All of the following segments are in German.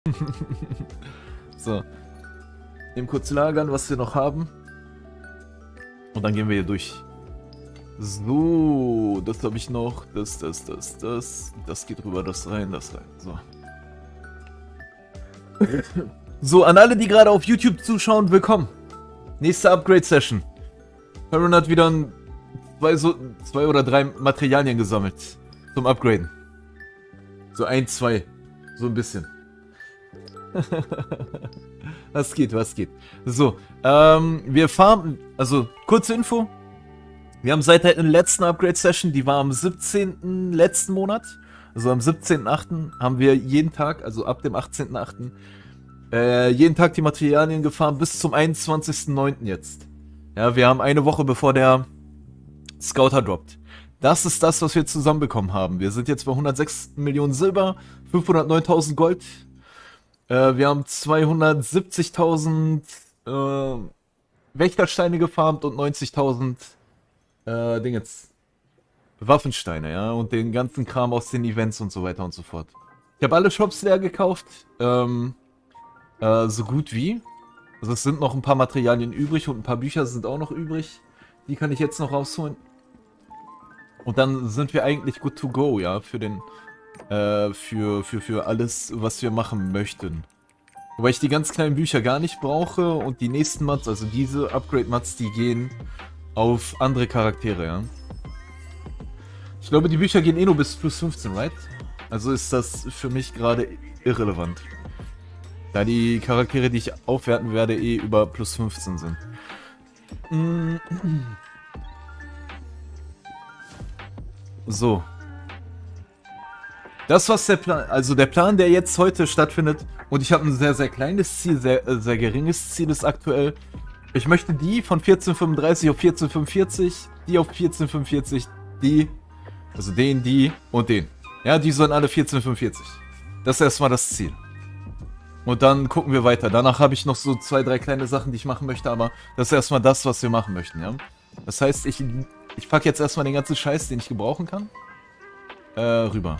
So. Nehmen kurz lagern, was wir noch haben. Und dann gehen wir hier durch. So, das habe ich noch. Das. Das geht rüber, das rein, das rein. So. So, an alle, die gerade auf YouTube zuschauen, willkommen. Nächste Upgrade-Session. Heron hat wieder zwei oder drei Materialien gesammelt. Zum Upgraden. So ein, zwei. So ein bisschen. Was geht, was geht. So, wir farmen, also kurze Info. Wir haben seit der letzten Upgrade-Session, die war am 17. letzten Monat, also am 17.8. haben wir jeden Tag, also ab dem 18.8. Jeden Tag die Materialien gefarmt bis zum 21.9. jetzt. Ja, wir haben eine Woche bevor der Scouter droppt. Das ist das, was wir zusammenbekommen haben. Wir sind jetzt bei 106 Millionen Silber, 509.000 Gold. Wir haben 270.000 Wächtersteine gefarmt und 90.000 Waffensteine, ja, und den ganzen Kram aus den Events und so weiter und so fort. Ich habe alle Shops leer gekauft, so gut wie. Also es sind noch ein paar Materialien übrig und ein paar Bücher sind auch noch übrig. Die kann ich jetzt noch rausholen. Und dann sind wir eigentlich good to go, ja, für den, für alles, was wir machen möchten. Wobei ich die ganz kleinen Bücher gar nicht brauche und die nächsten Mats, also diese Upgrade-Mats, die gehen auf andere Charaktere, ja. Ich glaube, die Bücher gehen eh nur bis plus 15, right? Also ist das für mich gerade irrelevant. Da die Charaktere, die ich aufwerten werde, eh über plus 15 sind. So. Das, was der Plan, also der Plan, der jetzt heute stattfindet, und ich habe ein sehr, sehr kleines Ziel, sehr geringes Ziel ist aktuell. Ich möchte die von 1435 auf 1445, die auf 1445, die, also den, die und den. Ja, die sollen alle 1445. Das ist erstmal das Ziel. Und dann gucken wir weiter. Danach habe ich noch so 2, 3 kleine Sachen, die ich machen möchte, aber das ist erstmal das, was wir machen möchten, ja. Das heißt, ich packe jetzt erstmal den ganzen Scheiß, den ich gebrauchen kann, rüber.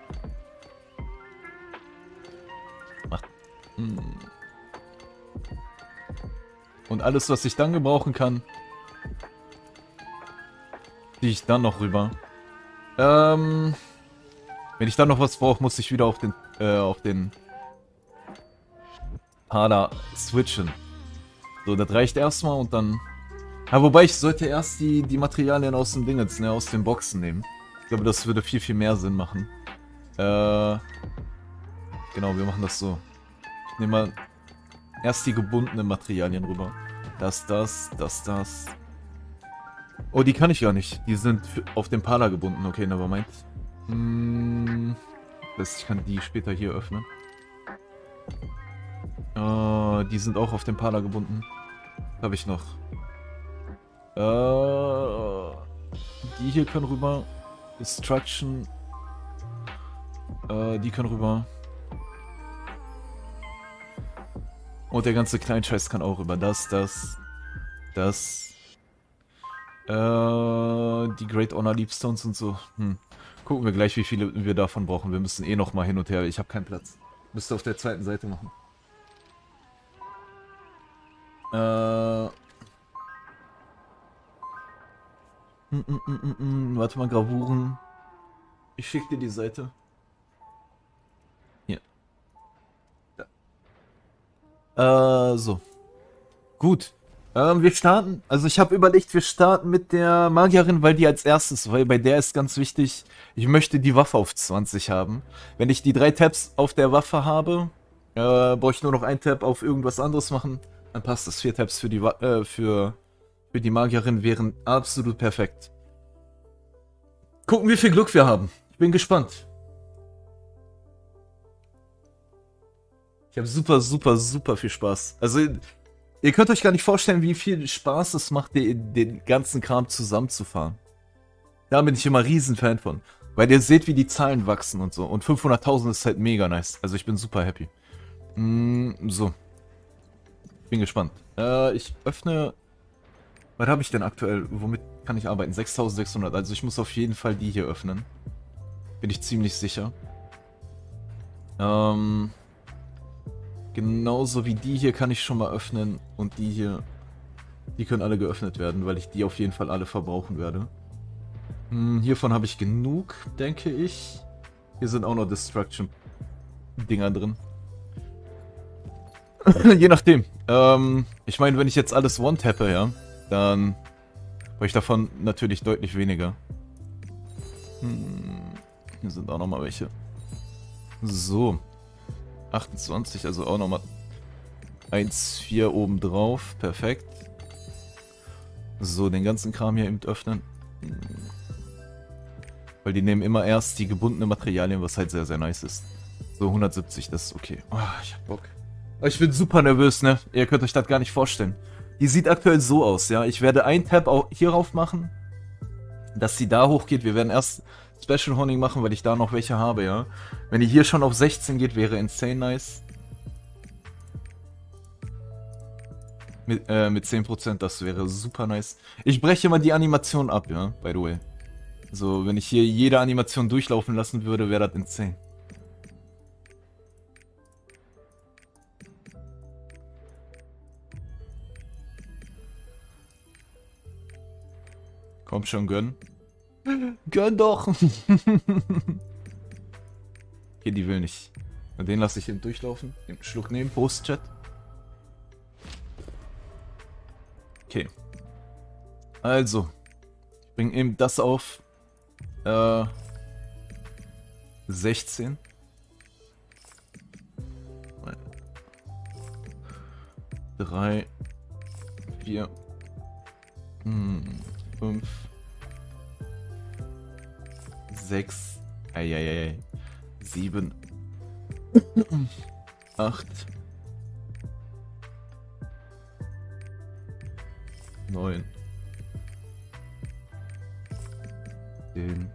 Und alles, was ich dann gebrauchen kann, ziehe ich dann noch rüber. Wenn ich dann noch was brauche, muss ich wieder auf den Pada switchen. So, das reicht erstmal und dann... Ja, wobei ich sollte erst die Materialien aus dem Dingens, ne, aus den Boxen nehmen. Ich glaube, das würde viel, viel mehr Sinn machen. Genau, wir machen das so. Ich nehme mal erst die gebundenen Materialien rüber. Das. Oh, die kann ich gar nicht. Die sind auf dem Pada gebunden. Okay, nevermind. Das heißt, ich kann die später hier öffnen. Die sind auch auf dem Pada gebunden. Habe ich noch. Die hier können rüber. Destruction. Die können rüber. Und der ganze Kleinscheiß kann auch rüber. Das. Die Great Honor Leapstones und so. Gucken wir gleich, wie viele wir davon brauchen. Wir müssen eh nochmal hin und her. Ich habe keinen Platz. Müsste auf der zweiten Seite machen. Warte mal, Gravuren. Ich schicke dir die Seite. Hier. Da. So. Gut. Wir starten. Also ich habe überlegt, wir starten mit der Magierin, weil die als erstes, weil bei der ist ganz wichtig, ich möchte die Waffe auf 20 haben. Wenn ich die 3 Tabs auf der Waffe habe, brauche ich nur noch einen Tab auf irgendwas anderes machen. Dann passt das. 4 Tabs für die für die Magierin wären absolut perfekt. Gucken, wie viel Glück wir haben. Ich bin gespannt. Ich habe super viel Spaß. Also, ihr könnt euch gar nicht vorstellen, wie viel Spaß es macht, den ganzen Kram zusammenzufahren. Da bin ich immer riesen Fan von. Weil ihr seht, wie die Zahlen wachsen und so. Und 500.000 ist halt mega nice. Also ich bin super happy. So. Bin gespannt. Ich öffne... Was habe ich denn aktuell? Womit kann ich arbeiten? 6.600. Also ich muss auf jeden Fall die hier öffnen. Bin ich ziemlich sicher. Genauso wie die hier kann ich schon mal öffnen. Und die hier, die können alle geöffnet werden, weil ich die auf jeden Fall alle verbrauchen werde. Hiervon habe ich genug, denke ich. Hier sind auch noch Destruction-Dinger drin. Je nachdem. Ich meine, wenn ich jetzt alles one-tappe, ja, dann habe ich davon natürlich deutlich weniger. Hier sind auch nochmal welche. So. 28, also auch nochmal 1,4 oben drauf. Perfekt. So, den ganzen Kram hier eben öffnen. Weil die nehmen immer erst die gebundenen Materialien, was halt sehr, sehr nice ist. So, 170, das ist okay. Oh, ich hab Bock. Ich bin super nervös, ne? Ihr könnt euch das gar nicht vorstellen. Die sieht aktuell so aus, ja. Ich werde einen Tab auch hierauf machen, dass sie da hochgeht. Wir werden erst Special Honing machen, weil ich da noch welche habe, ja. Wenn die hier schon auf 16 geht, wäre insane nice. Mit 10%, das wäre super nice. Ich breche mal die Animation ab, ja, by the way. So, wenn ich hier jede Animation durchlaufen lassen würde, wäre das insane. Komm schon, gönn. Gönn doch! Okay, die will nicht. Und den lasse ich eben durchlaufen. Den Schluck nehmen. Prost, Chat. Okay. Also. Ich bringe eben das auf 16. 3, 4, 5, 6, 7, 8, 9, 10,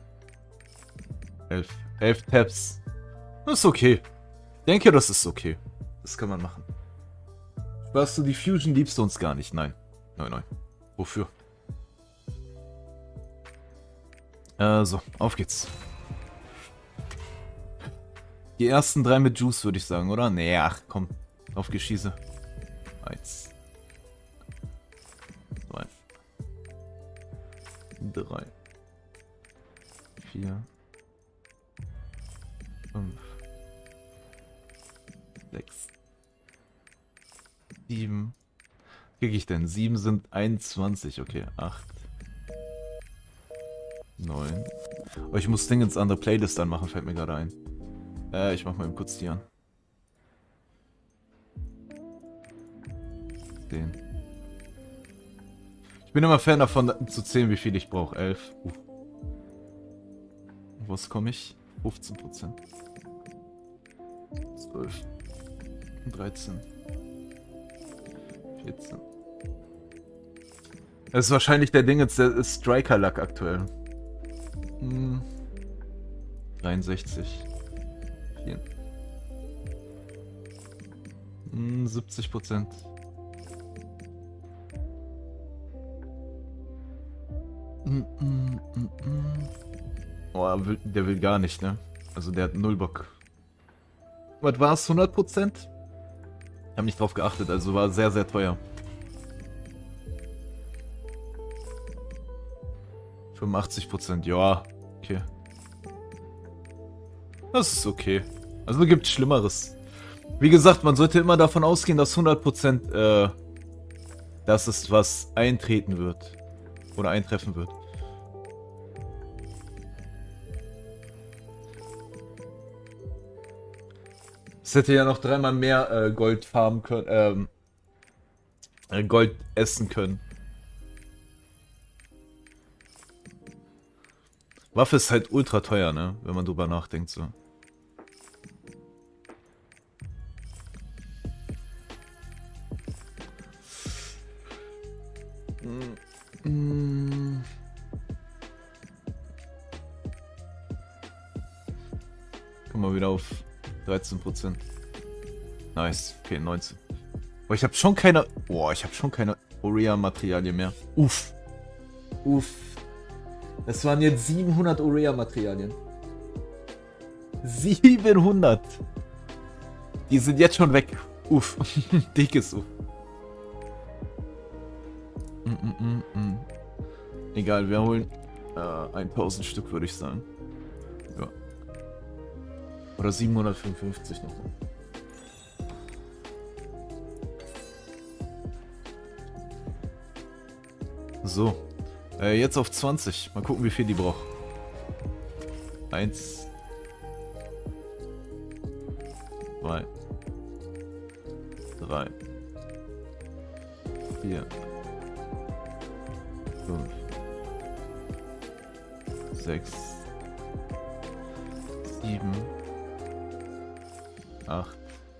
11. 11 Tabs. Das ist okay. Ich denke, das ist okay. Das kann man machen. Warst du die Fusion, liebst du uns gar nicht? Nein. Nein, nein. Wofür? So, auf geht's. Die ersten 3 mit Juice, würde ich sagen, oder? Nee, ach komm. Auf Geschieße. 1, 2, 3, 4, 5, 6, 7. Krieg ich denn? 7 sind 21, okay. 8, 9. Aber ich muss Dinge ins andere Playlist anmachen, fällt mir gerade ein. Ich mach mal eben kurz die an. 10. Ich bin immer Fan davon zu zählen, wie viel ich brauche. 11. Was komme ich? 15%. 12. 13. 14. Das ist wahrscheinlich der Ding jetzt, der Striker-Luck aktuell. 63. 4. 70%. Oh, der will gar nicht, ne? Also der hat 0 Bock. Was war es? 100%? Ich habe nicht drauf geachtet, also war sehr, sehr teuer. 85%, ja, okay. Das ist okay. Also gibt Schlimmeres. Wie gesagt, man sollte immer davon ausgehen, dass 100% dass es was eintreten wird. Oder eintreffen wird. Es hätte ja noch 3-mal mehr Gold farmen können, Gold essen können. Waffe ist halt ultra teuer, ne? Wenn man drüber nachdenkt, so. Komm mal wieder auf 13%. Nice. Okay, 19. Aber ich habe schon keine... Boah, ich habe schon keine Urea-Materialien mehr. Uff. Uff. Es waren jetzt 700 Urea-Materialien. 700! Die sind jetzt schon weg. Uff. Dickes Uff. Egal, wir holen 1000 Stück, würde ich sagen. Ja. Oder 755 noch. So. Jetzt auf 20. Mal gucken, wie viel die braucht. 1. 2. 3. 4. 5. 6. 7. 8.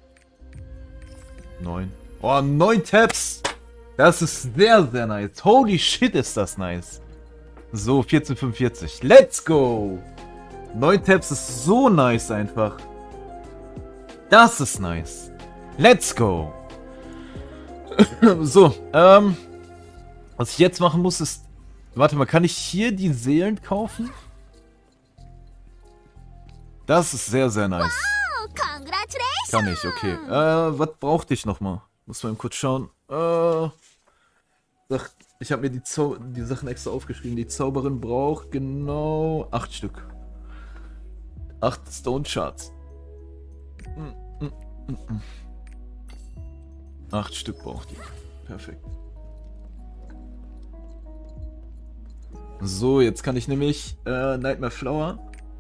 9. Oh, 9 Tabs! Das ist sehr, sehr nice. Holy shit, ist das nice. So, 1445. Let's go! 9 Tabs ist so nice einfach. Das ist nice. Let's go! So, was ich jetzt machen muss ist... Warte mal, kann ich hier die Seelen kaufen? Das ist sehr, sehr nice. Kann ich, okay. Was brauchte ich nochmal? Muss mal eben kurz schauen. Ich habe mir die Sachen extra aufgeschrieben. Die Zauberin braucht genau 8 Stück. 8 Stone Shards. 8 Stück braucht die. Perfekt. So, jetzt kann ich nämlich Nightmare Flower.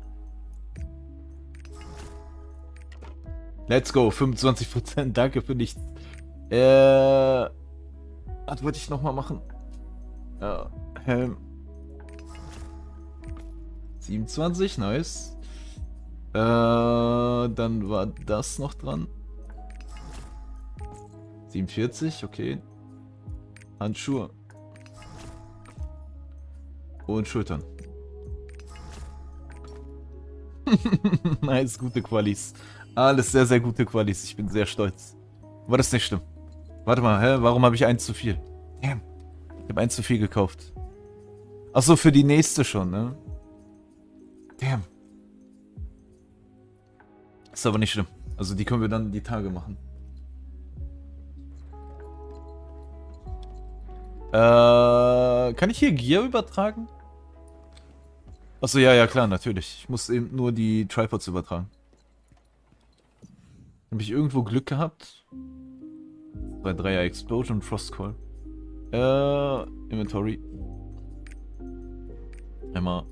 Let's go, 25%, danke für nichts. Was wollte ich nochmal machen? Helm. 27, nice. Dann war das noch dran. 47, okay. Handschuhe. Und Schultern. Nice, gute Qualis. Alles sehr, sehr gute Qualis. Ich bin sehr stolz. Aber das ist nicht schlimm. Warte mal, hä? Warum habe ich eins zu viel? Damn. Ich habe eins zu viel gekauft. Achso, für die nächste schon, ne? Damn. Ist aber nicht schlimm. Also die können wir dann die Tage machen. Kann ich hier Gear übertragen? Achso, ja, ja, klar, natürlich. Ich muss eben nur die Tripods übertragen. Habe ich irgendwo Glück gehabt? Bei 3er Explosion und Frostcall. Inventory. Einmal.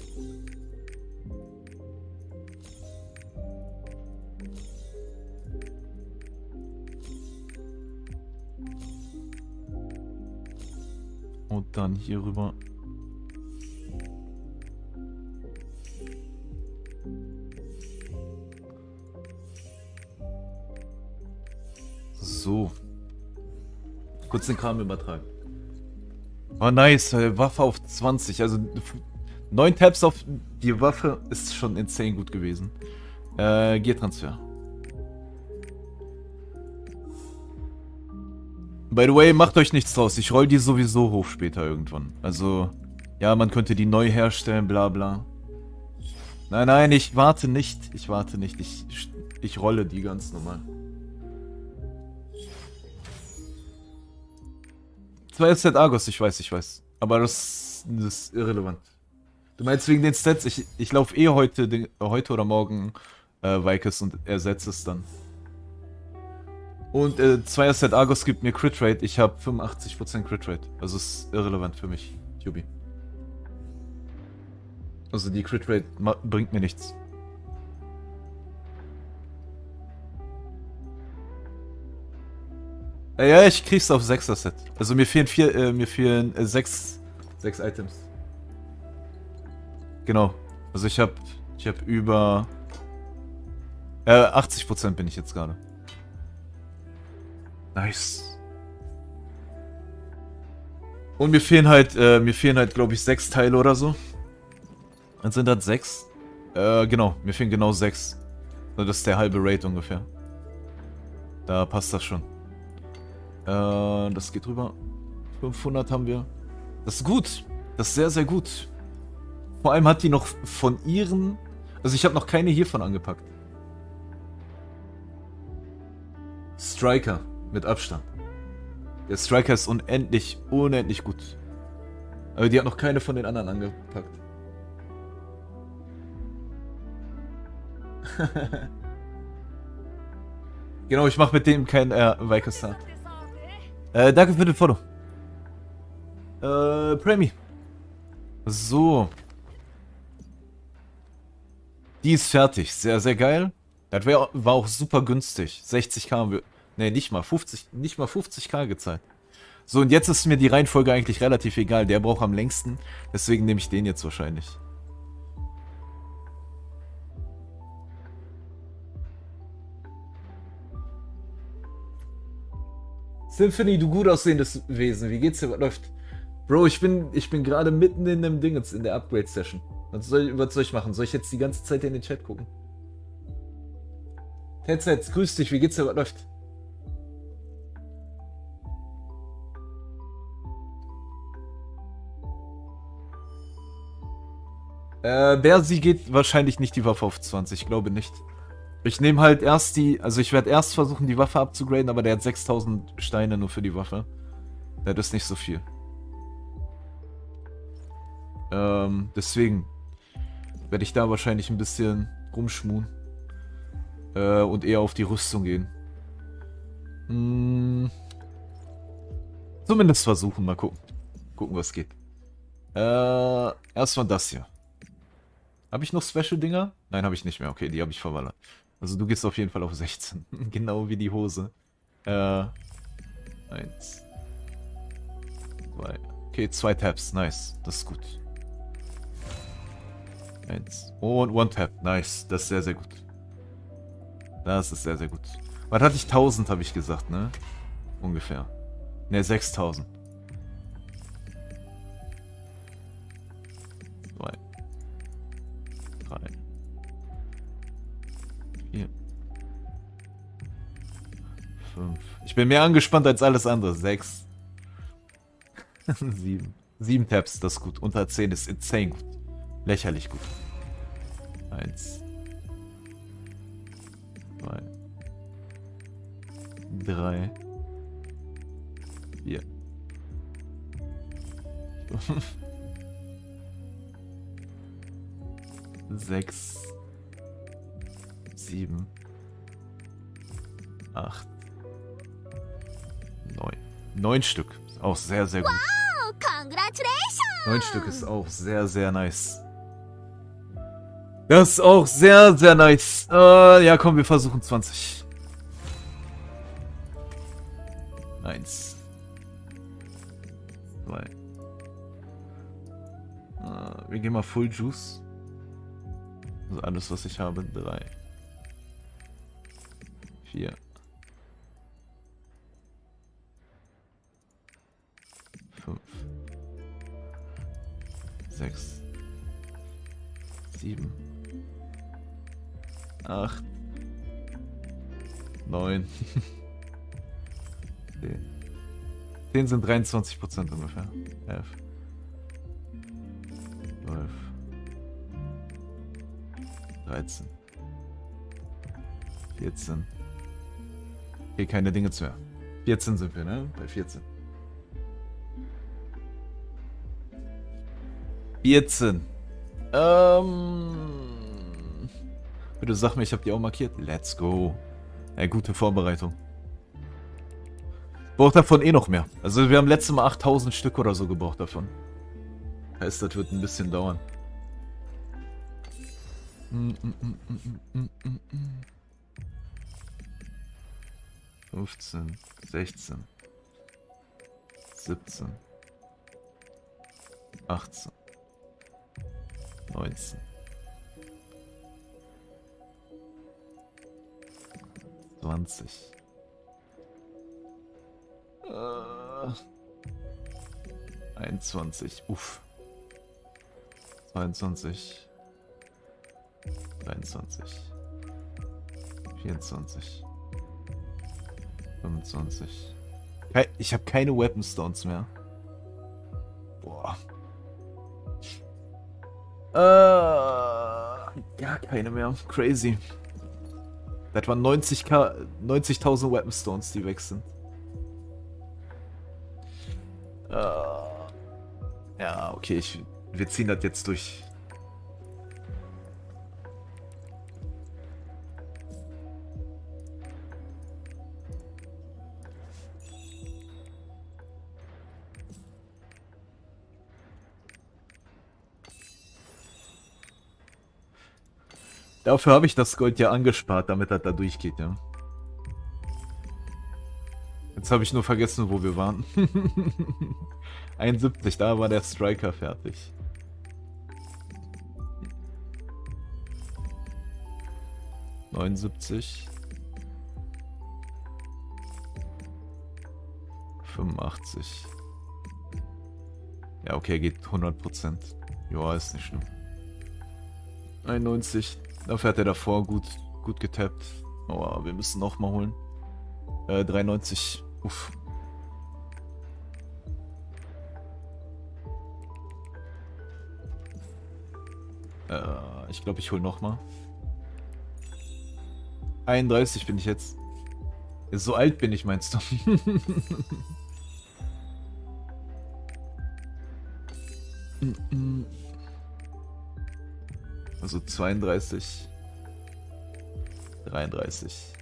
Und dann hier rüber. So. Kurz den Kram übertragen. Oh nice, Waffe auf 20. Also 9 Tabs auf die Waffe ist schon insane gut gewesen. Gear-Transfer. By the way, macht euch nichts draus. Ich roll die sowieso hoch später irgendwann. Also, ja, man könnte die neu herstellen, bla bla. Nein, nein, ich warte nicht. Ich warte nicht. Ich rolle die ganz normal. 2 Set Argos, ich weiß. Aber das ist irrelevant. Du meinst wegen den Stats? Ich laufe eh heute oder morgen Vikes und ersetze es dann. Und 2 Set Argos gibt mir Crit Rate. Ich habe 85% Crit Rate. Also ist irrelevant für mich, Yubi. Also die Crit Rate bringt mir nichts. Ja, ich krieg's auf 6er Set. Also mir fehlen 6 Items. Genau. Also ich hab über 80% bin ich jetzt gerade. Nice. Und mir fehlen halt, glaube ich, 6 Teile oder so. Dann sind das 6. Genau, mir fehlen genau 6. Das ist der halbe Rate ungefähr. Da passt das schon. Das geht rüber. 500 haben wir. Das ist gut. Das ist sehr, sehr gut. Vor allem hat die noch von ihren... Also ich habe noch keine hiervon angepackt. Striker. Mit Abstand. Der Striker ist unendlich, unendlich gut. Aber die hat noch keine von den anderen angepackt. Genau, ich mache mit dem kein Vikastar. Danke für den Follow. Premi. So. Die ist fertig. Sehr, sehr geil. Das war auch super günstig. 60k haben wir. Ne, nicht mal 50k gezahlt. So, und jetzt ist mir die Reihenfolge eigentlich relativ egal. Der braucht am längsten. Deswegen nehme ich den jetzt wahrscheinlich. Symphony, du gut aussehendes Wesen. Wie geht's dir? Was läuft? Bro, ich bin gerade mitten in dem Ding jetzt in der Upgrade-Session. Was soll ich machen? Soll ich jetzt die ganze Zeit in den Chat gucken? Headsets, grüß dich. Wie geht's dir? Was läuft? Bersi geht wahrscheinlich nicht die Waffe auf 20. Ich glaube nicht. Ich nehme halt erst die... Also ich werde erst versuchen, die Waffe abzugraden, aber der hat 6000 Steine nur für die Waffe. Das ist nicht so viel. Deswegen werde ich da wahrscheinlich ein bisschen rumschmuhen. Und eher auf die Rüstung gehen. Zumindest versuchen, mal gucken. Gucken, was geht. Erstmal das hier. Habe ich noch Special-Dinger? Nein, habe ich nicht mehr. Okay, die habe ich verwallert. Also du gehst auf jeden Fall auf 16. Genau wie die Hose. 1. 2. Okay, 2 Taps. Nice. Das ist gut. 1. Und 1 Tap. Nice. Das ist sehr, sehr gut. Das ist sehr, sehr gut. Was hatte ich? 1000, habe ich gesagt, ne? Ungefähr. Ne, 6000. 2. 3. 4. 5. Ich bin mehr angespannt als alles andere. 6. 7. 7 Taps, das ist gut. Unter 10 ist insane gut. Lächerlich gut. 1. 2. 3. 4. 5. 6. 7. 8. 9. 9 Stück. Ist auch sehr, sehr gut. Wow, congratulations! 9 Stück ist auch sehr, sehr nice. Das ist auch sehr, sehr nice. Ja, komm, wir versuchen 20. 1. 2. Wir gehen mal Full Juice. Also alles, was ich habe. 3. 4. 5. 6. 7. 8. 9. 10. 10 sind 23% ungefähr. 11. 12. 13. 14. Okay, keine Dinge mehr. 14 sind wir, ne? Bei 14. 14. Bitte sag mir, ich habe die auch markiert. Let's go. Ja, gute Vorbereitung. Braucht davon eh noch mehr. Also wir haben letztes Mal 8000 Stück oder so gebraucht davon. Heißt, das wird ein bisschen dauern. 15, 16, 17, 18, 19, 20, 21, uff, 22, 23, 24, 25. Ich habe keine Weapon Stones mehr. Boah. Gar keine mehr. Crazy. Das waren 90.000 Weapon Stones, die weg sind. Ja, okay, wir ziehen das jetzt durch. Dafür habe ich das Gold ja angespart, damit das da durchgeht, ja. Jetzt habe ich nur vergessen, wo wir waren. 71, da war der Striker fertig. ...79... 85... Ja, okay, geht 100%. Joa, ist nicht schlimm. 91... Dafür hat er davor gut getappt. Aber wir müssen noch mal holen. 93... Uff. Ich glaube, ich hole noch mal. 31 bin ich jetzt. So alt bin ich, meinst du? Also 32. 33.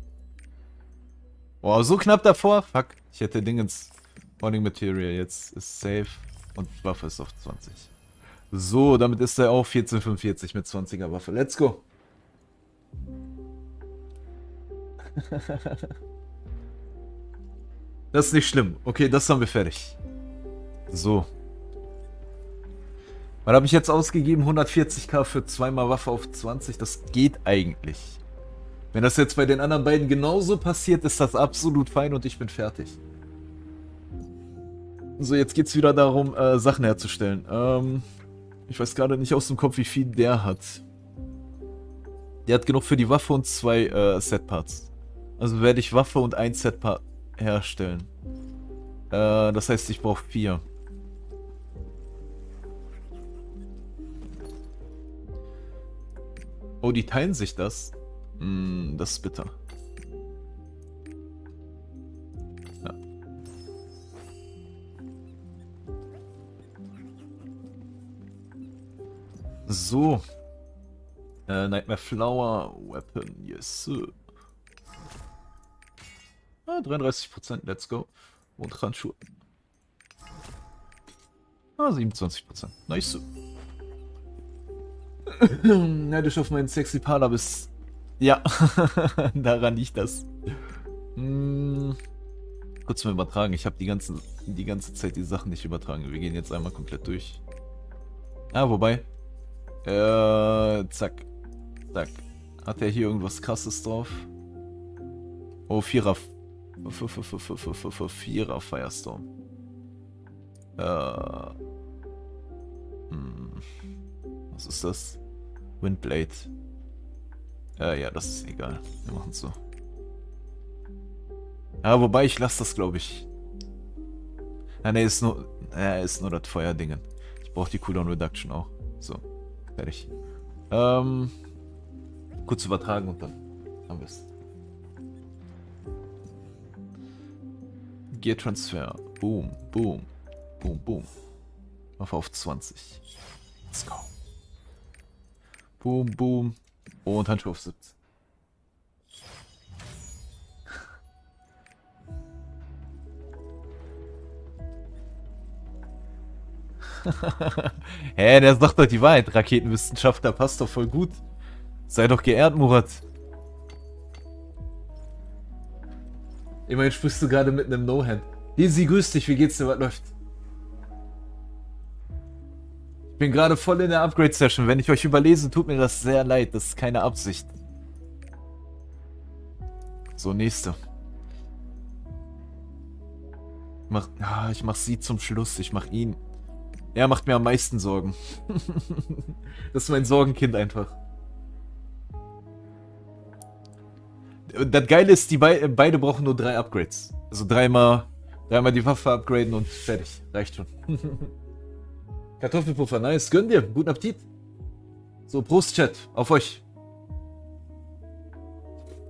Boah, so knapp davor. Fuck. Ich hätte Dingens Morning Material. Jetzt ist safe. Und Waffe ist auf 20. So, damit ist er auch 1445 mit 20er Waffe. Let's go. Das ist nicht schlimm. Okay, das haben wir fertig. So. Was habe ich jetzt ausgegeben? 140k für zweimal Waffe auf 20. Das geht eigentlich. Wenn das jetzt bei den anderen beiden genauso passiert, ist das absolut fein und ich bin fertig. So, jetzt geht es wieder darum, Sachen herzustellen. Ich weiß gerade nicht aus dem Kopf, wie viel der hat. Der hat genug für die Waffe und 2 Setparts. Also werde ich Waffe und 1 Setpart herstellen. Das heißt, ich brauche 4. Oh, die teilen sich das. Das ist bitter. Ja. So. Nightmare Flower Weapon, yes. 33%, let's go. Und Handschuhe. 27%, nice. Neidisch auf meinen sexy Partner bist. Ja, daran liegt das. Kurz mal übertragen. Ich habe die ganze Zeit die Sachen nicht übertragen. Wir gehen jetzt einmal komplett durch. Ah, wobei. Zack. Zack. Hat er hier irgendwas Krasses drauf? Oh, 4er. 4er Firestorm. Was ist das? Windblade. Ja, das ist egal. Wir machen es so. Ja, wobei ich lasse das, glaube ich. Ja, ne, ist nur das Feuerdingen. Ich brauche die Cooldown Reduction auch. So, fertig. Kurz übertragen und dann haben wir es. Gear Transfer. Boom, boom, boom, boom. Auf 20. Let's go. Boom, boom. Und Handschuhe auf 17. Hä, der sagt doch die Wahrheit. Raketenwissenschaftler passt doch voll gut. Sei doch geehrt, Murat. Immerhin sprichst du gerade mit einem No-Hand. Easy, grüß dich, wie geht's dir, was läuft? Ich bin gerade voll in der Upgrade-Session. Wenn ich euch überlese, tut mir das sehr leid. Das ist keine Absicht. So, nächste. Ich mach sie zum Schluss. Ich mach ihn. Er macht mir am meisten Sorgen. Das ist mein Sorgenkind einfach. Das Geile ist, die beide brauchen nur 3 Upgrades. Also dreimal die Waffe upgraden und fertig. Reicht schon. Kartoffelpuffer, nice. Gönn dir. Guten Appetit. So, Prost, Chat. Auf euch.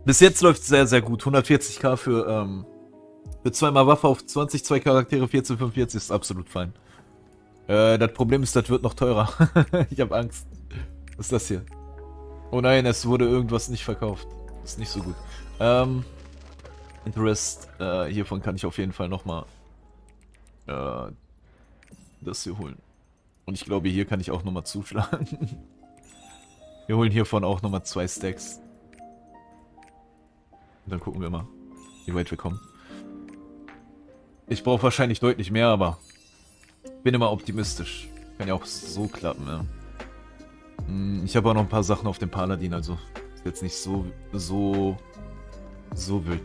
Bis jetzt läuft es sehr, sehr gut. 140k für zweimal Waffe auf 20, zwei Charaktere, 1445 ist absolut fein. Das Problem ist, das wird noch teurer. Ich habe Angst. Was ist das hier? Oh nein, es wurde irgendwas nicht verkauft. Ist nicht so gut. Interest, hiervon kann ich auf jeden Fall nochmal das hier holen. Und ich glaube, hier kann ich auch nochmal zuschlagen. Wir holen hiervon auch nochmal 2 Stacks. Und dann gucken wir mal, wie weit wir kommen. Ich brauche wahrscheinlich deutlich mehr, aber bin immer optimistisch. Kann ja auch so klappen, ja. Ich habe auch noch ein paar Sachen auf dem Paladin, also ist jetzt nicht so wild.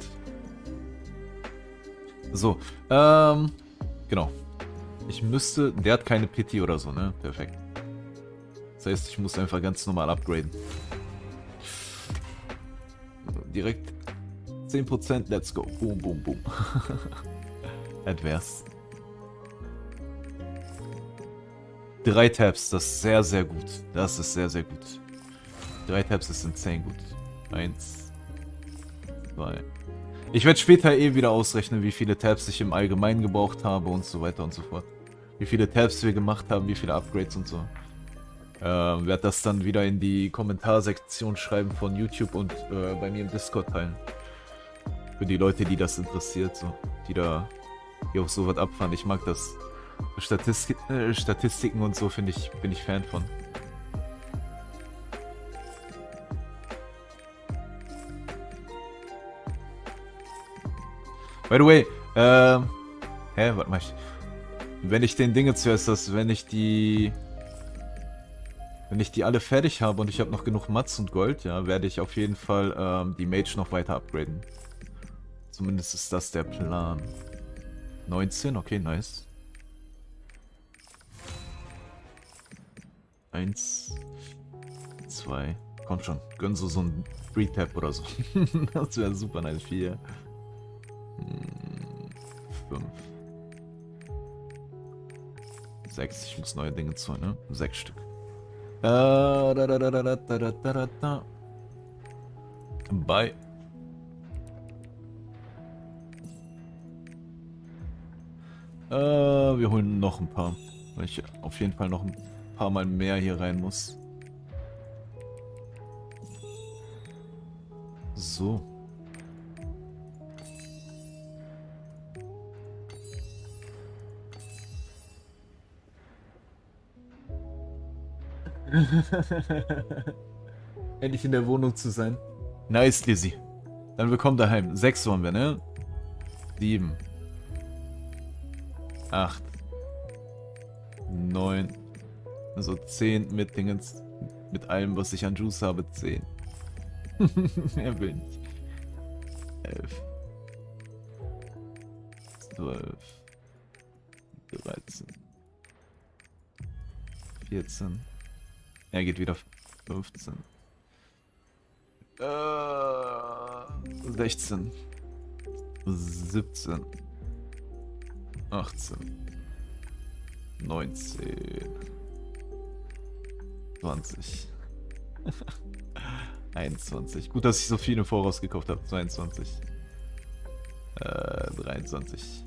So, genau. Ich müsste, der hat keine Pity oder so, ne? Perfekt. Das heißt, ich muss einfach ganz normal upgraden. Direkt 10%, let's go. Boom, boom, boom. Das wär's. 3 Tabs, das ist sehr, sehr gut. Das ist sehr, sehr gut. 3 Tabs ist insane gut. 1, 2. Ich werde später eh wieder ausrechnen, wie viele Tabs ich im Allgemeinen gebraucht habe und so weiter und so fort. Wie viele Tabs wir gemacht haben, wie viele Upgrades und so. Werde das dann wieder in die Kommentarsektion schreiben von YouTube und bei mir im Discord teilen. Für die Leute, die das interessiert, so. Die auf sowas abfahren. Ich mag das. Statistiken und so bin ich Fan von. By the way, warte mal. Wenn ich den Dinge zuerst, wenn ich die alle fertig habe und ich habe noch genug Mats und Gold, ja, werde ich auf jeden Fall die Mage noch weiter upgraden. Zumindest ist das der Plan. 19, okay, nice. 1, 2, komm schon, gönn so ein Free Tap oder so. Das wäre super nice. 4, 5, 6, ich muss neue Dinge zu, ne? 6 Stück. Bye. Wir holen noch ein paar, weil ich auf jeden Fall noch ein paar Mal mehr hier rein muss. So. Endlich in der Wohnung zu sein. Nice, Lizzie. Dann willkommen daheim. 6 waren wir, ne? 7. 8. 9. Also 10 mit Dingens. Mit allem, was ich an Juice habe. 10. Er will nicht. 11. 12. 13. 14. Er geht wieder 15. 16. 17. 18. 19. 20. 21. Gut, dass ich so viele Voraus gekauft habe. 22. 23.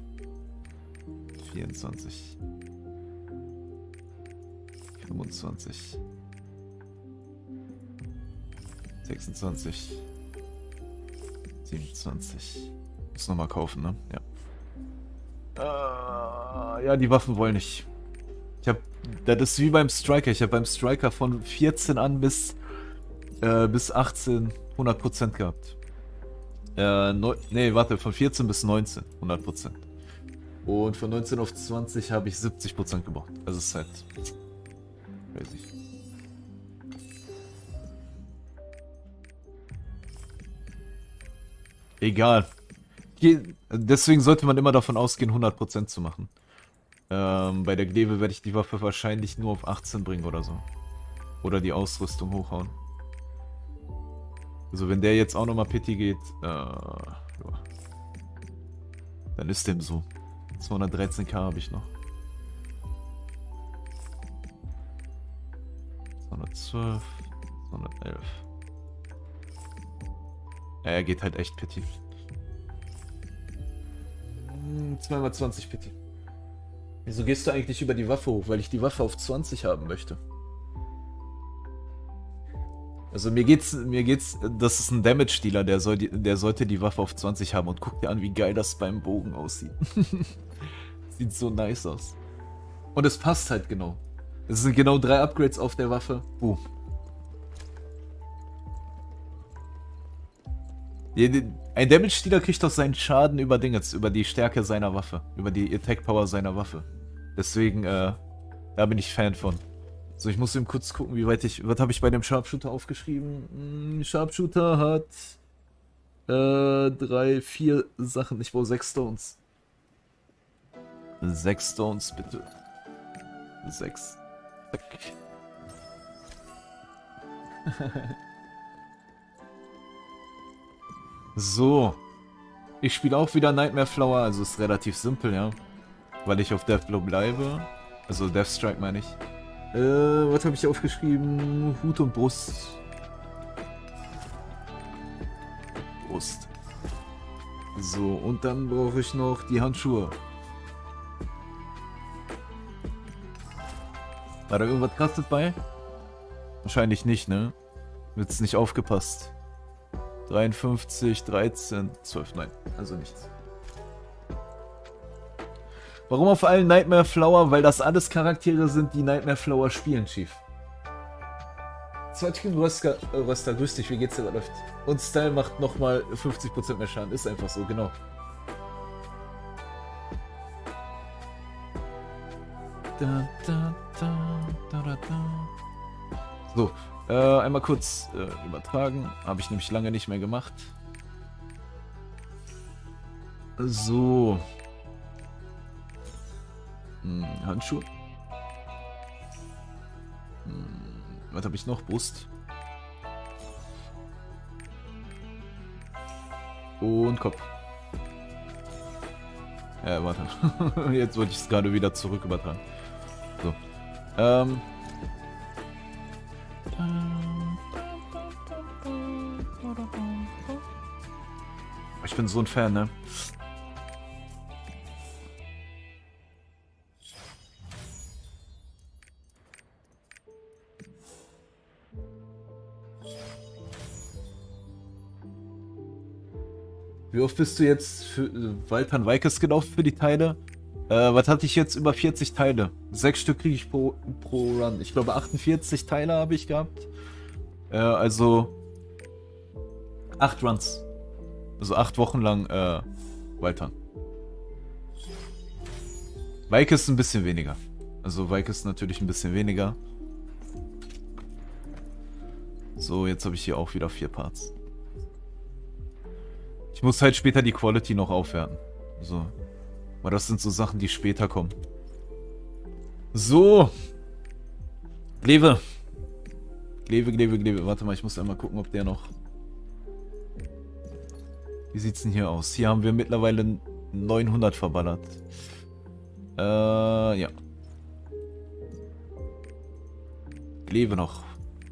24. 25. 26. 27. Muss nochmal kaufen, ne? Ja. Ja, die Waffen wollen nicht. Das ist wie beim Striker. Ich habe beim Striker von 14 an bis 18 100% gehabt. Nee, warte, von 14 bis 19 100%. Und von 19 auf 20 habe ich 70% gebraucht. Also ist halt crazy. Egal. Deswegen sollte man immer davon ausgehen, 100% zu machen. Bei der Glaive werde ich die Waffe wahrscheinlich nur auf 18 bringen oder so. Oder die Ausrüstung hochhauen. Also wenn der jetzt auch nochmal Pity geht, ja. Dann ist dem so. 213k habe ich noch. 212, 211. Ja, er geht halt echt Pity. 2x20 Pity. Wieso gehst du eigentlich über die Waffe hoch? Weil ich die Waffe auf 20 haben möchte. Also mir geht's, das ist ein Damage-Dealer, der sollte die Waffe auf 20 haben und guck dir an, wie geil das beim Bogen aussieht. Sieht so nice aus. Und es passt halt genau. Es sind genau 3 Upgrades auf der Waffe. Boom. Ein Damage-Dealer kriegt doch seinen Schaden über Dingens, über die Stärke seiner Waffe, über die Attack-Power seiner Waffe. Deswegen, da bin ich Fan von. So, ich muss eben kurz gucken, was habe ich bei dem Sharpshooter aufgeschrieben? Sharpshooter hat 3, 4 Sachen. Ich brauche 6 Stones. 6 Stones, bitte. 6. Zack. So. Ich spiele auch wieder Nightmare Flower, also ist relativ simpel, ja. Weil ich auf Deathblow bleibe. Also Deathstrike meine ich. Was habe ich aufgeschrieben? Hut und Brust. Brust. So, und dann brauche ich noch die Handschuhe. War da irgendwas krasses bei? Wahrscheinlich nicht, ne? Wird's nicht aufgepasst. 53, 13, 12, nein, also nichts. Warum auf allen Nightmare Flower? Weil das alles Charaktere sind, die Nightmare Flower spielen, Chief. Zwatschkin Röster, grüß dich, wie geht's dir, läuft? Und Style macht nochmal 50% mehr Schaden, ist einfach so, genau. So, einmal kurz übertragen, habe ich nämlich lange nicht mehr gemacht. So. Handschuhe. Was habe ich noch? Brust. Und Kopf. Warte. Jetzt wollte ich es gerade wieder zurück übertragen. So. Ich bin so ein Fan, ne? Wie oft bist du jetzt für Waltan Weikes gelaufen für die Teile? Was hatte ich jetzt? Über 40 Teile. 6 Stück kriege ich pro Run. Ich glaube 48 Teile habe ich gehabt. Also 8 Runs. Also 8 Wochen lang Waltan. Weikes ein bisschen weniger. Also Weikes natürlich ein bisschen weniger. So, jetzt habe ich hier auch wieder 4 Parts. Ich muss halt später die Quality noch aufwerten. So. Aber das sind so Sachen, die später kommen. So. Glaive. Glaive. Warte mal, ich muss einmal gucken, ob der noch... Wie sieht's denn hier aus? Hier haben wir mittlerweile 900 verballert. Ja. Glaive noch.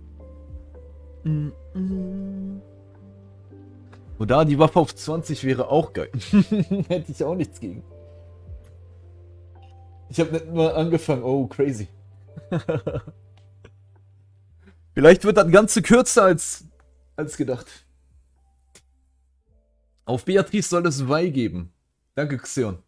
Und da die Waffe auf 20 wäre auch geil. Hätte ich auch nichts gegen. Ich habe nicht mal angefangen. Oh, crazy. Vielleicht wird das Ganze kürzer als gedacht. Auf Beatrice soll es Weih geben. Danke, Xeon.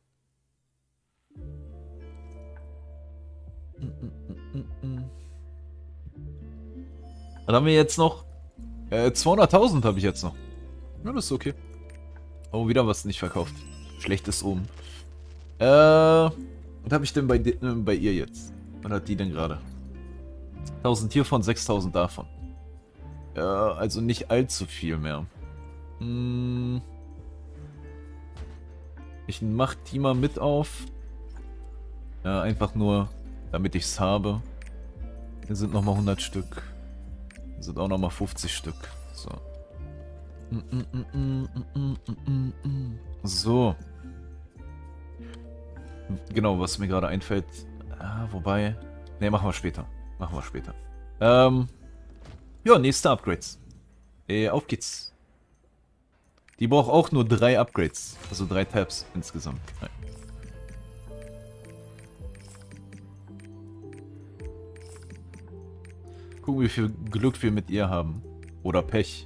Was haben wir jetzt noch? 200.000 habe ich jetzt noch. Ja, das ist okay. Oh, wieder was nicht verkauft. Schlechtes oben. Was habe ich denn bei ihr jetzt? Was hat die denn gerade? 1000 hiervon, 6000 davon. Also nicht allzu viel mehr. Ich mach die mal mit auf. Ja, einfach nur, damit ich es habe. Hier sind nochmal 100 Stück. Hier sind auch nochmal 50 Stück. So. So. Genau, was mir gerade einfällt. Wobei. Ne, machen wir später. Ja, nächste Upgrades. Auf geht's. Die braucht auch nur 3 Upgrades. Also 3 Tabs insgesamt. Ja. Gucken, wie viel Glück wir mit ihr haben. Oder Pech.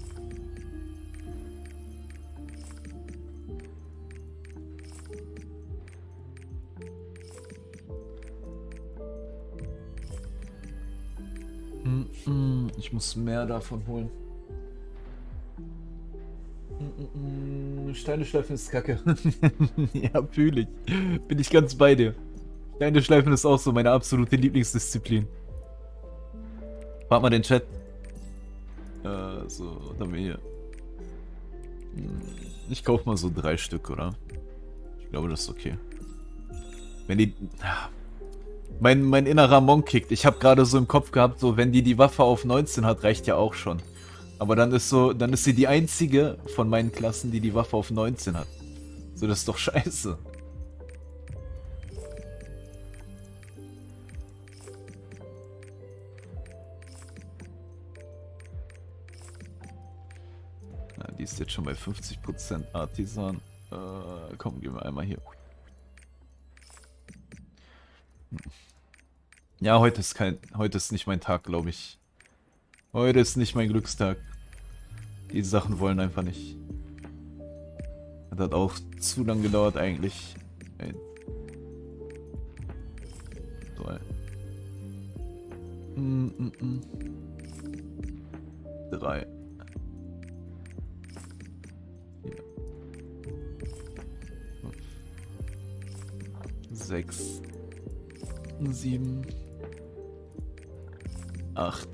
Ich muss mehr davon holen. Steine schleifen ist kacke. Ja, fühle ich. Bin ich ganz bei dir. Steine schleifen ist auch so meine absolute Lieblingsdisziplin. Frag mal den Chat. So, was haben wir hier? Ich kauf mal so 3 Stück, oder? Ich glaube, das ist okay. Wenn die... Mein innerer Monk kickt. Ich habe gerade so im Kopf gehabt, so wenn die Waffe auf 19 hat, reicht ja auch schon. Aber dann ist sie die einzige von meinen Klassen, die Waffe auf 19 hat. So, das ist doch scheiße. Na, die ist jetzt schon bei 50% Artisan. Komm, gehen wir einmal hier. Ja, heute ist nicht mein Tag, glaube ich. Heute ist nicht mein Glückstag. Die Sachen wollen einfach nicht. Das hat auch zu lang gedauert eigentlich. 1, 2. 3. 4. 5. 6. 7. 8.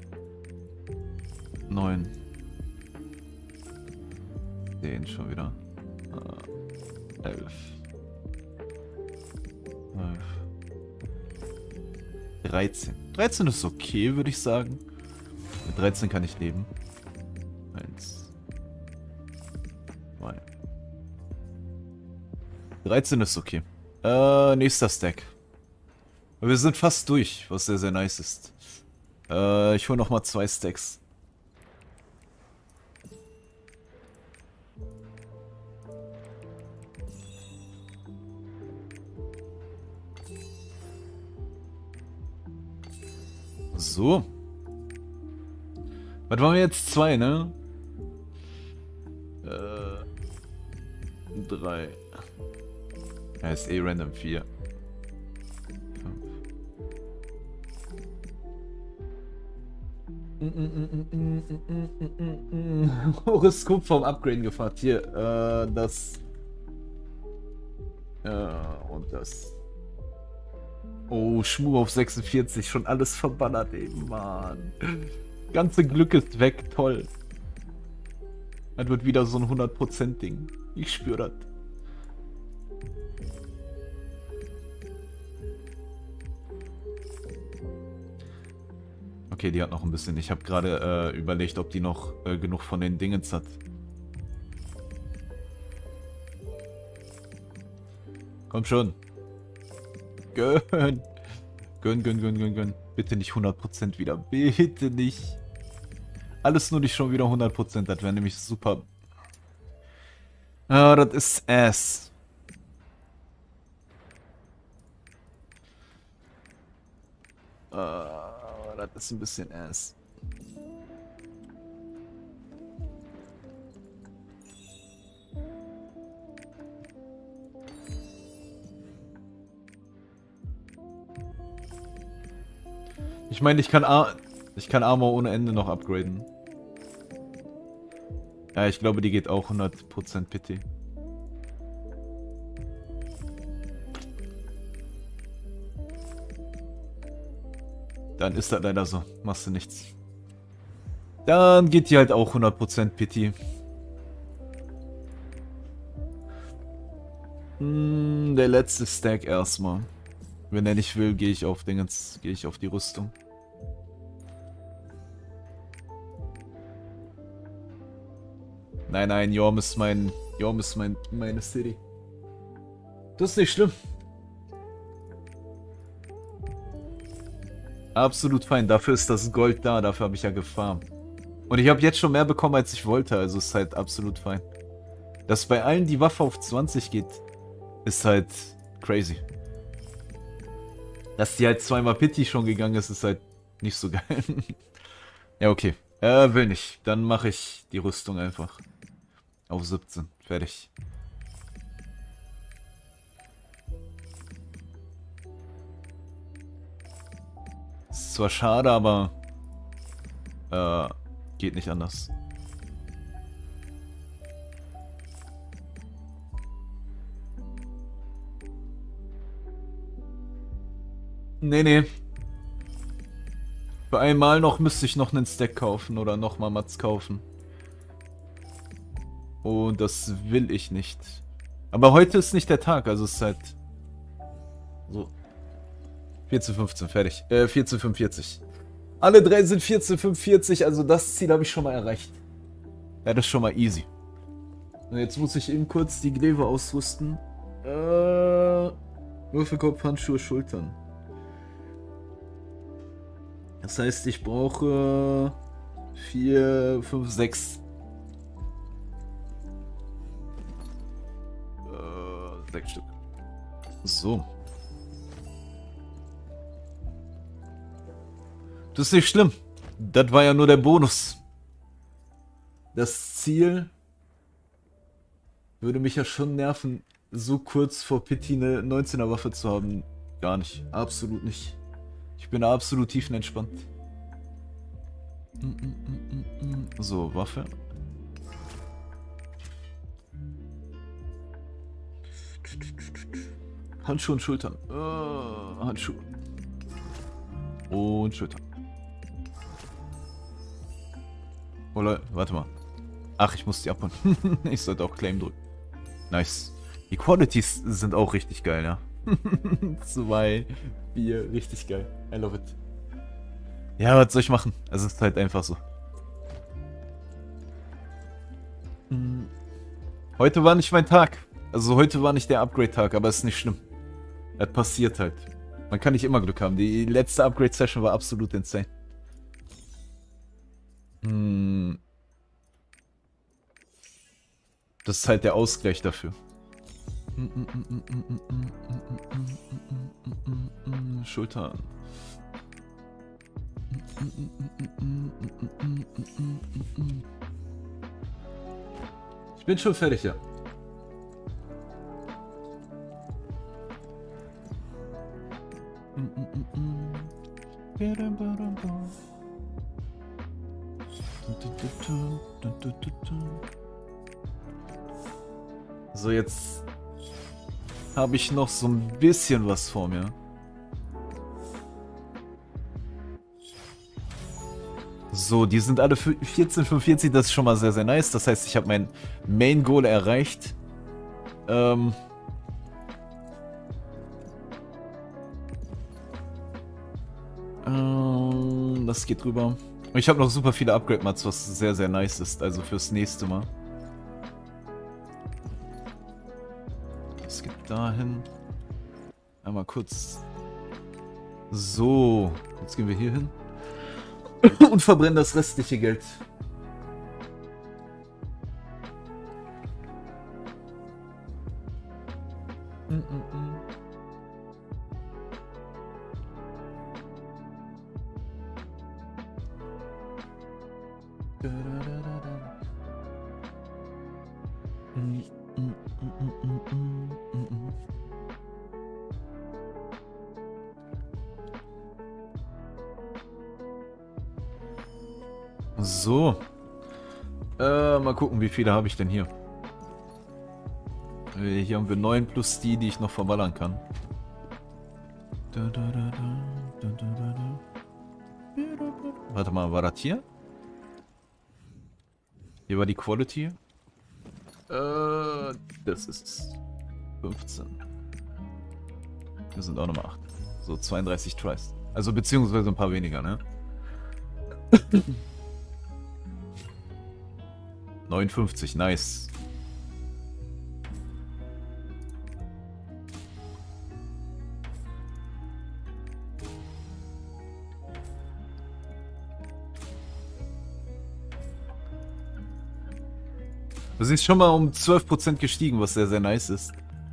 9. 10 schon wieder. 11. 12. 13. 13 ist okay, würde ich sagen. Mit 13 kann ich leben. 1. 2. 13 ist okay. Nächster Stack. Wir sind fast durch, was sehr, sehr nice ist. Ich hole nochmal 2 Stacks. So. Was waren wir jetzt? 2, ne? 3. Ja, ist eh random 4. 5. Horoskop vom Upgraden gefragt. Hier, das. Und das. Oh, Schmu auf 46. Schon alles verballert eben, Mann. Ganze Glück ist weg. Toll. Das wird wieder so ein 100% Ding. Ich spüre das. Okay, die hat noch ein bisschen. Ich habe gerade überlegt, ob die noch genug von den Dingens hat. Komm schon. Gönn. Gönn. Bitte nicht 100% wieder. Bitte nicht. Alles nur nicht schon wieder 100%. Das wäre nämlich super. Ah, das ist Ass. Das ist ein bisschen Ass. Ich meine, ich kann Armor ohne Ende noch upgraden. Ja, ich glaube, die geht auch 100% PT. Dann ist das leider so. Machst du nichts. Dann geht die halt auch 100% PT. Der letzte Stack erstmal. Wenn er nicht will, gehe ich auf Dingens, gehe ich auf die Rüstung. Nein, Jorm ist meine City. Das ist nicht schlimm. Absolut fein. Dafür ist das Gold da. Dafür habe ich ja gefarmt. Und ich habe jetzt schon mehr bekommen, als ich wollte, also ist halt absolut fein. Dass bei allen die Waffe auf 20 geht, ist halt crazy. Dass die halt zweimal Pity schon gegangen ist halt nicht so geil. Ja, okay. Will nicht. Dann mache ich die Rüstung einfach. Auf 17. Fertig. Ist zwar schade, aber geht nicht anders. Nee, nee. Für einmal noch müsste ich noch einen Stack kaufen oder nochmal Mats kaufen. Und das will ich nicht. Aber heute ist nicht der Tag, also es ist halt so. 14:15, fertig. 14:45. Alle drei sind 14:45, also das Ziel habe ich schon mal erreicht. Ja, das ist schon mal easy. Und jetzt muss ich eben kurz die Glaive ausrüsten. Würfelkopf, Handschuhe, Schultern. Das heißt, ich brauche 4, 5, 6. 6 Stück. So. Das ist nicht schlimm. Das war ja nur der Bonus. Das Ziel würde mich ja schon nerven, so kurz vor Pity eine 19er Waffe zu haben. Gar nicht. Absolut nicht. Ich bin absolut tiefenentspannt. So, Waffe. Handschuhe und Schultern. Handschuhe. Und Schultern. Oh Leute, warte mal. Ach, ich muss die abholen. Ich sollte auch Claim drücken. Nice. Die Qualities sind auch richtig geil, ja. 2, 4, richtig geil. I love it. Ja, was soll ich machen? Es ist halt einfach so. Heute war nicht mein Tag. Also heute war nicht der Upgrade-Tag, aber es ist nicht schlimm. Das passiert halt. Man kann nicht immer Glück haben. Die letzte Upgrade-Session war absolut insane. Das ist halt der Ausgleich dafür. Schultern. Ich bin schon fertig, ja. So, jetzt habe ich noch so ein bisschen was vor mir. So, die sind alle 14:45, das ist schon mal sehr, sehr nice. Das heißt, ich habe mein Main Goal erreicht. Das geht rüber. Ich habe noch super viele Upgrade-Mats, was sehr, sehr nice ist. Also fürs nächste Mal. Das geht dahin. Einmal kurz. So, jetzt gehen wir hier hin. Und verbrennen das restliche Geld. So. Mal gucken, wie viele habe ich denn hier. Hier haben wir 9 plus die ich noch verballern kann. Warte mal, war das hier? Hier war die Quality. Das ist es. 15. Wir sind auch nochmal 8. So, 32 Tries. Also beziehungsweise ein paar weniger, ne? 59, nice. Das ist schon mal um 12% gestiegen, was sehr, sehr nice ist.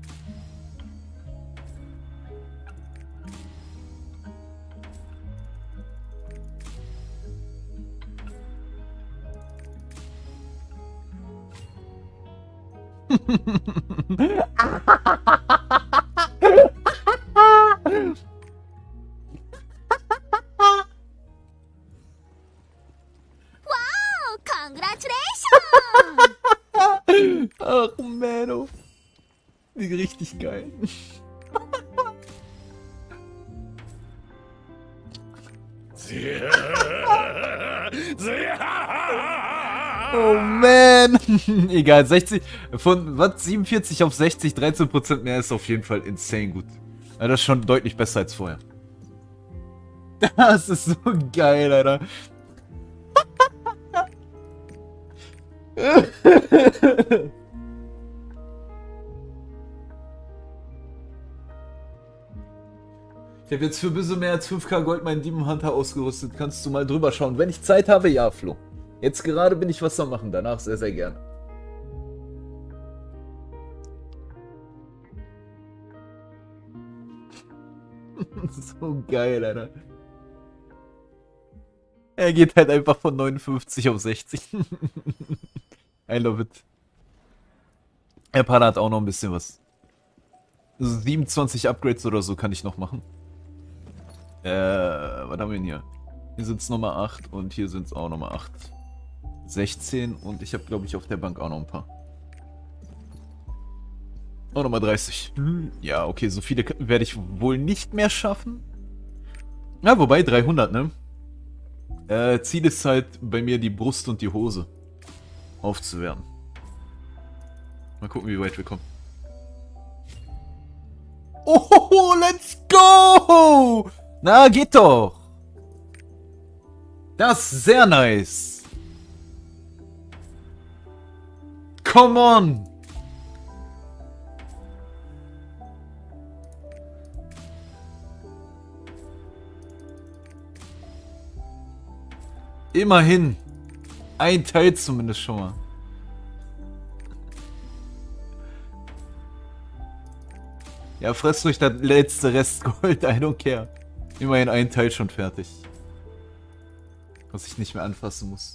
Oh, congratulations! Ach, Mano. Die richtig geil. Oh man. Egal, 60. Von was? 47 auf 60, 13% mehr ist auf jeden Fall insane gut. Ja, das ist schon deutlich besser als vorher. Das ist so geil, Alter. Ich habe jetzt für ein bisschen mehr als 5k Gold meinen Demon Hunter ausgerüstet. Kannst du mal drüber schauen? Wenn ich Zeit habe, ja, Flo. Jetzt gerade bin ich was am machen, danach sehr, sehr gern. So geil, Alter. Er geht halt einfach von 59 auf 60. I love it. Der Pada hat auch noch ein bisschen was. 27 Upgrades oder so kann ich noch machen. Was haben wir denn hier? Hier sind es nochmal 8 und hier sind es auch nochmal 8. 16 und ich habe, glaube ich, auf der Bank auch noch ein paar. Auch nochmal 30. Ja, okay, so viele werde ich wohl nicht mehr schaffen. Ja, wobei 300, ne? Ziel ist halt bei mir die Brust und die Hose aufzuwärmen. Mal gucken, wie weit wir kommen. Oh, let's go! Na, geht doch! Das ist sehr nice. Come on! Immerhin. Ein Teil zumindest schon mal. Ja, fress ruhig das letzte Rest Gold, I don't care. Immerhin ein Teil schon fertig. Was ich nicht mehr anfassen muss.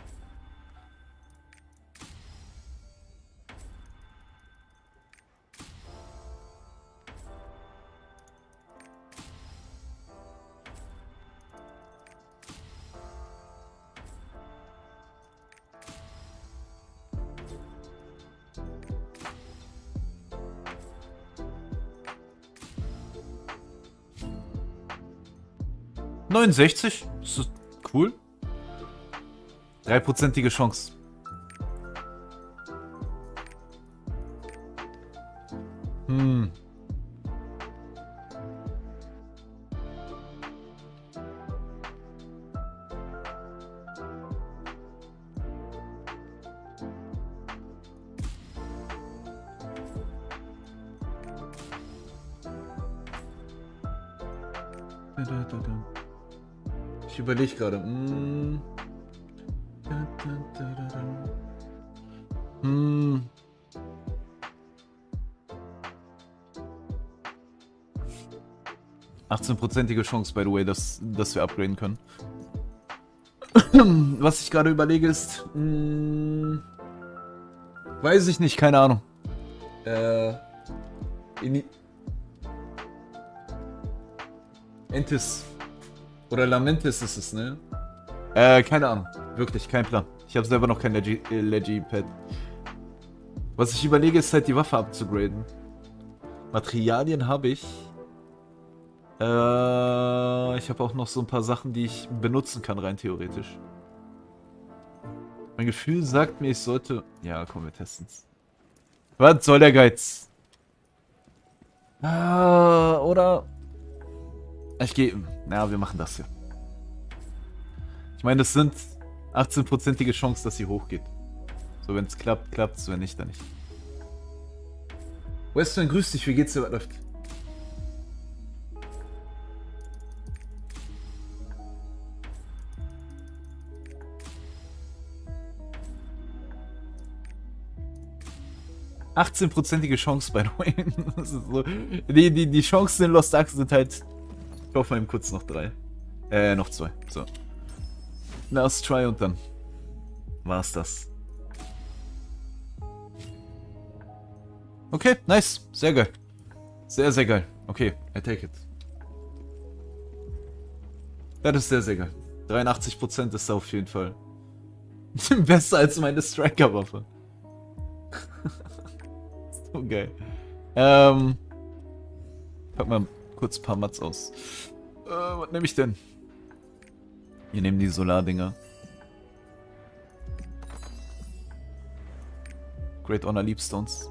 $69? Das ist cool. 3%ige Chance. Hm. Ich überlege gerade. Hm. 18%ige Chance, by the way, dass wir upgraden können. Was ich gerade überlege ist... weiß ich nicht, keine Ahnung. Entis. Oder Lamentis ist es, ne? Keine Ahnung. Wirklich, kein Plan. Ich habe selber noch kein Legi-Pad. Was ich überlege, ist halt die Waffe abzugraden. Materialien habe ich. Ich habe auch noch so ein paar Sachen, die ich benutzen kann, rein theoretisch. Mein Gefühl sagt mir, ich sollte... Ja, komm, wir testen's. Was soll der Geiz? Oder... Ich gehe... Ja, wir machen das hier. Ich meine, das sind 18%ige Chance, dass sie hochgeht. So, wenn es klappt, klappt's. Wenn nicht, dann nicht. Western, grüß dich. Wie geht's dir? Was läuft? 18%ige Chance bei Wayne. Das ist so. Die Chancen in Lost Ark sind halt. Ich hoffe mal eben kurz noch 3. Noch 2. So. Last try und dann war's das. Okay, nice. Sehr geil. Sehr, sehr geil. Okay, I take it. Das ist sehr, sehr geil. 83% ist da auf jeden Fall. Besser als meine Striker-Waffe. So geil. Pack mal kurz ein paar Mats aus. Was nehme ich denn? Wir nehmen die Solardinger. Great Honor Leapstones.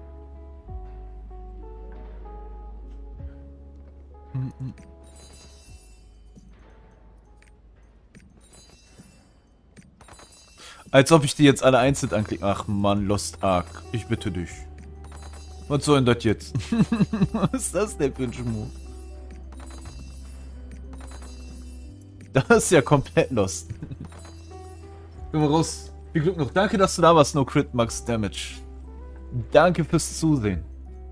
Als ob ich die jetzt alle einzeln anklicke. Ach man, Lost Ark. Ich bitte dich. Was soll denn das jetzt? Was ist das denn für ein Schmuck? Das ist ja komplett lost. Gehen wir raus. Viel Glück noch. Danke, dass du da warst, No Crit Max Damage. Danke fürs Zusehen.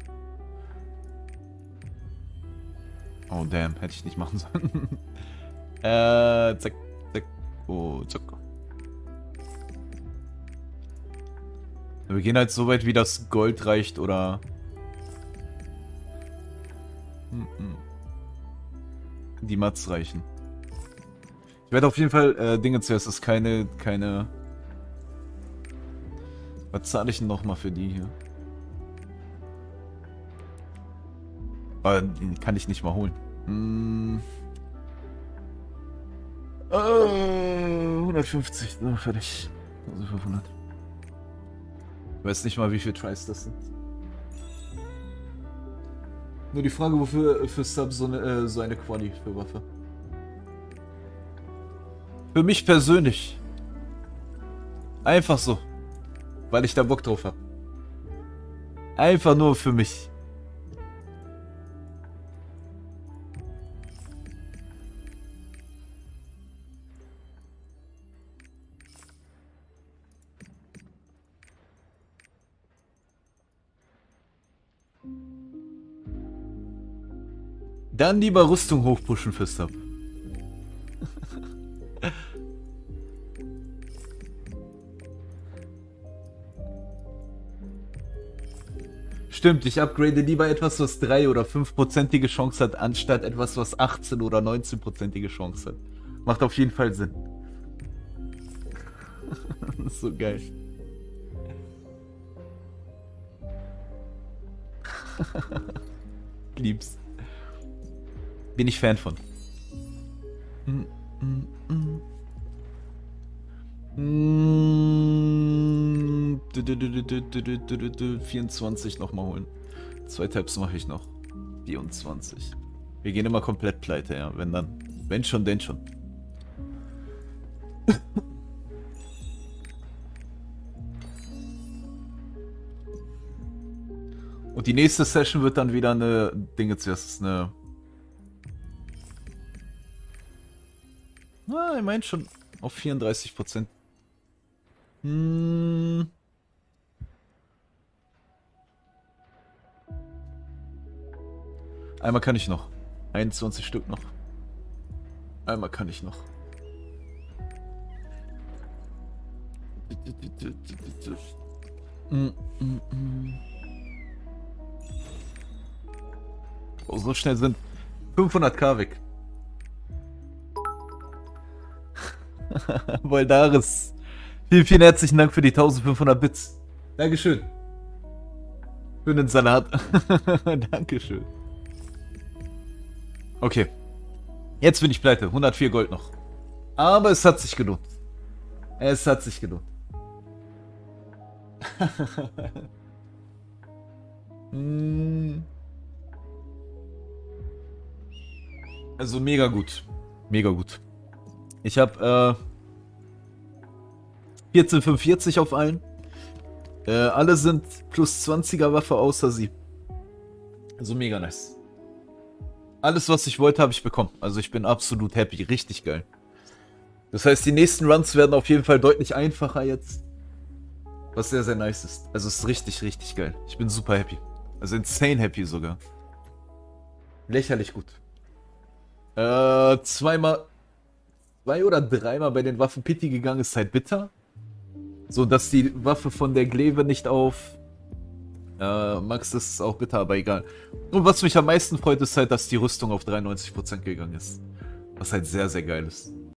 Oh damn, hätte ich nicht machen sollen. Zack, zack. Oh, zack. Wir gehen halt so weit, wie das Gold reicht, oder... Die Mats reichen. Ich werde auf jeden Fall Dinge zuerst. Das ist keine... Was zahle ich denn nochmal für die hier? Aber die kann ich nicht mal holen. 150, so, fertig. 1500. Ich weiß nicht mal, wie viele Tries das sind. Nur die Frage, wofür für Sub so eine Quali für Waffe? Für mich persönlich. Einfach so. Weil ich da Bock drauf habe. Einfach nur für mich. Dann lieber Rüstung hochpushen für Sub. Stimmt, ich upgrade lieber etwas, was 3 oder 5%ige Chance hat, anstatt etwas, was 18 oder 19%ige Chance hat. Macht auf jeden Fall Sinn. Das ist so geil. Lieb's. Bin ich Fan von. 24 nochmal holen. 2 Tabs mache ich noch. 24. Wir gehen immer komplett pleite, ja. Wenn dann. Wenn schon, denn schon. Und die nächste Session wird dann wieder eine Dinge zuerst. Eine. Ah, ich meine schon auf 34%. Einmal kann ich noch. 21 Stück noch. Einmal kann ich noch. Oh, so schnell sind 500k weg. Voldaris. Vielen, vielen herzlichen Dank für die 1500 Bits. Dankeschön. Für den Salat. Dankeschön. Okay. Jetzt bin ich pleite. 104 Gold noch. Aber es hat sich gelohnt. Es hat sich gelohnt. Also mega gut. Mega gut. Ich habe 1445 auf allen. Alle sind plus 20er Waffe außer sie. Also mega nice. Alles, was ich wollte, habe ich bekommen. Also ich bin absolut happy. Richtig geil. Das heißt, die nächsten Runs werden auf jeden Fall deutlich einfacher jetzt. Was sehr, sehr nice ist. Also es ist richtig, richtig geil. Ich bin super happy. Also insane happy sogar. Lächerlich gut. Zwei oder dreimal bei den Waffen Pity gegangen ist halt bitter. So, dass die Waffe von der Glaive nicht auf Max, das ist auch bitter, aber egal. Und was mich am meisten freut, ist halt, dass die Rüstung auf 93% gegangen ist. Was halt sehr, sehr geil ist.